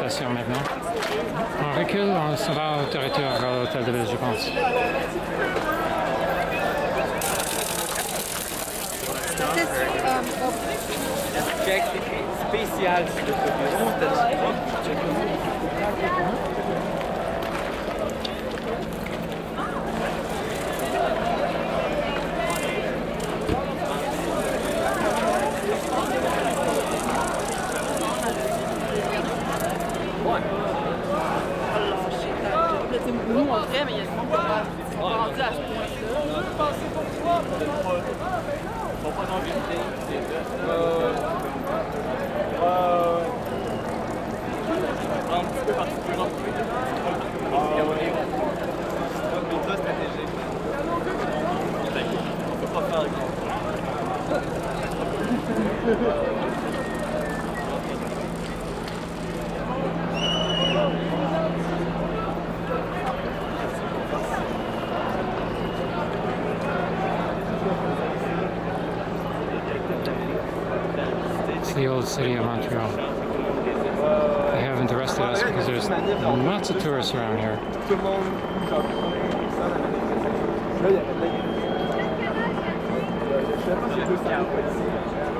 l'évacuation maintenant. On recule, on se va au territoire à l'hôtel de ville, je pense. Check spécial sur le bureau. Nous, on ferait, mais il y a du monde qui va rendu à ce point-là. Faut pas non vérité. Un petit peu particulièrement. Méthode stratégique. On peut pas faire avec It's the old city of Montreal. They haven't arrested us because there's lots of tourists around here. tout le monde. Là, il y avait le chef, j'ai 200 policiers.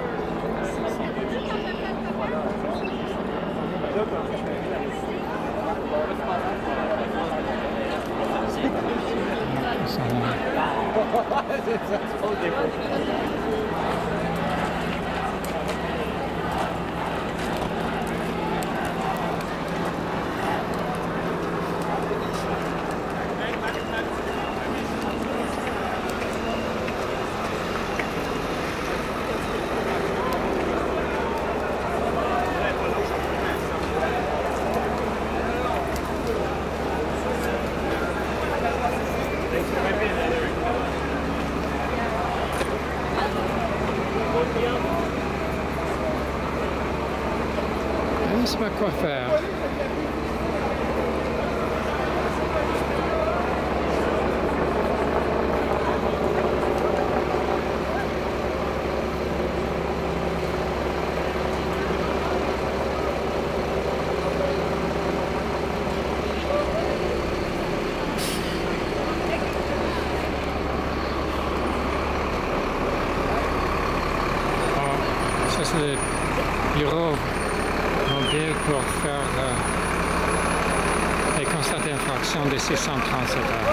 Je ne sais pas quoi faire. Ça c'est le bureau mobile pour faire les constats d'infraction de 637 heures.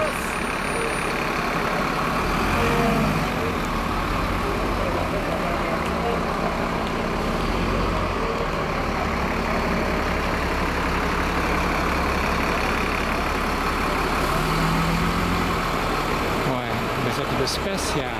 Ouais, les autres de spécial.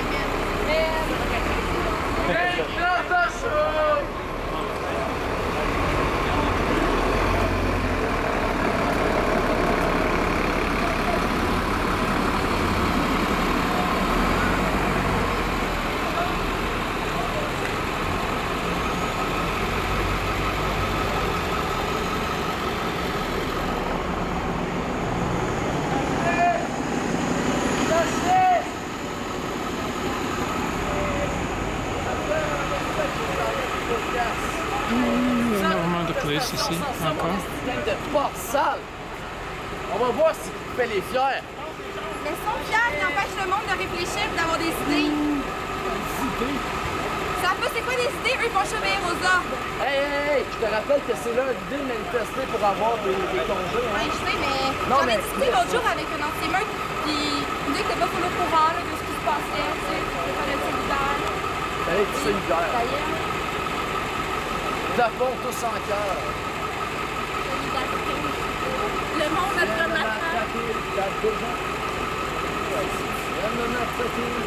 Énormément de police ici, encore. De porte sale. On va voir si tu fais les fiers. Mais son fier, il empêche le monde de réfléchir et d'avoir des idées. Ça peu, c'est quoi des idées? Eux, ils vont obéir aux ordres. Hey, je te rappelle que c'est là l'idée de manifester pour avoir des congés. Ouais, je sais, mais Non, j'en ai mais- discuté l'autre jour avec un anti-émeute, puis il me dit que t'es pas full au courant là, de ce qui se passait, tu sais, t'es pas être solidaire. Hey, tu sais, solidaire. D'ailleurs, La fond, tous en cœur. solidarité. Le monde a trop de la Elle me